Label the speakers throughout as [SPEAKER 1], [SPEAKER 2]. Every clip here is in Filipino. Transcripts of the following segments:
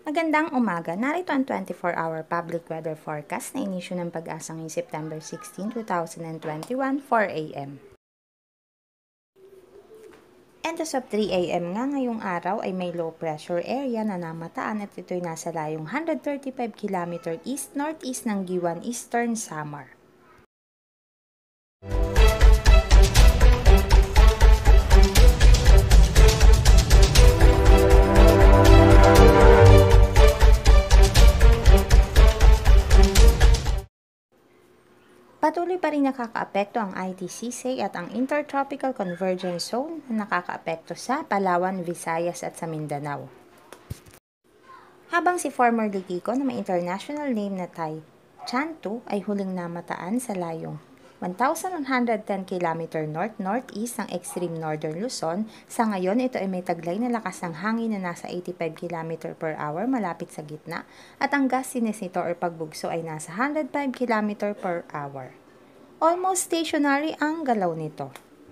[SPEAKER 1] Magandang umaga, narito ang 24-hour public weather forecast na inisyu ng Pag-asa ngayong September 16, 2021, 4 a.m. And as of 3 a.m. nga ngayong araw ay may low pressure area na namataan at ito'y nasa layong 135 km East Northeast ng Guiuan, Eastern Samar. Patuloy pa rin nakakaapekto ang ITCZ at ang Intertropical Convergence Zone na nakakaapekto sa Palawan, Visayas at sa Mindanao. Habang si former KIKO na may international name na CHANTHU ay huling namataan sa layong 1,110 km north-northeast ng extreme northern Luzon, sa ngayon ito ay may taglay na lakas ng hangin na nasa 85 km per hour malapit sa gitna at ang gustiness nito or pagbugso ay nasa 105 km per hour. Almost stationary ang galaw nito.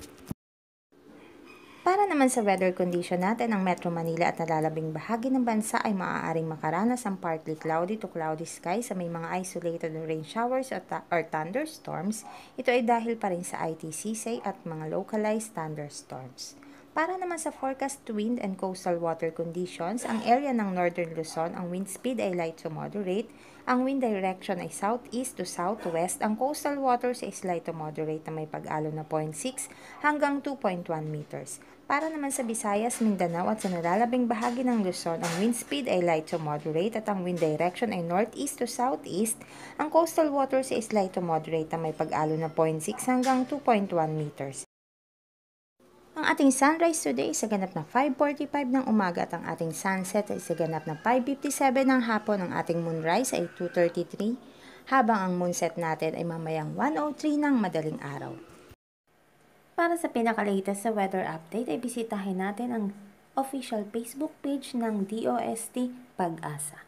[SPEAKER 1] Para naman sa weather condition natin, ang Metro Manila at nalalabing bahagi ng bansa ay maaaring makaranas ng partly cloudy to cloudy sky sa may mga isolated rain showers or thunderstorms. Ito ay dahil pa rin sa ITCZ at mga localized thunderstorms. Para naman sa forecast wind and coastal water conditions, ang area ng Northern Luzon, ang wind speed ay light to moderate, ang wind direction ay southeast to southwest, ang coastal waters ay slight to moderate na may pag-alon na 0.6 hanggang 2.1 meters. Para naman sa Visayas, Mindanao at sa nalalabing bahagi ng Luzon, ang wind speed ay light to moderate at ang wind direction ay northeast to southeast, ang coastal waters ay slight to moderate na may pag-alon na 0.6 hanggang 2.1 meters. Ang ating sunrise today ay sa ganap na 5:45 ng umaga at ang ating sunset ay sa ganap na 5:57 ng hapon. Ang ating moonrise ay 2:33 habang ang moonset natin ay mamayang 1:03 ng madaling araw. Para sa pinaka-latest sa weather update ay bisitahin natin ang official Facebook page ng DOST Pag-asa.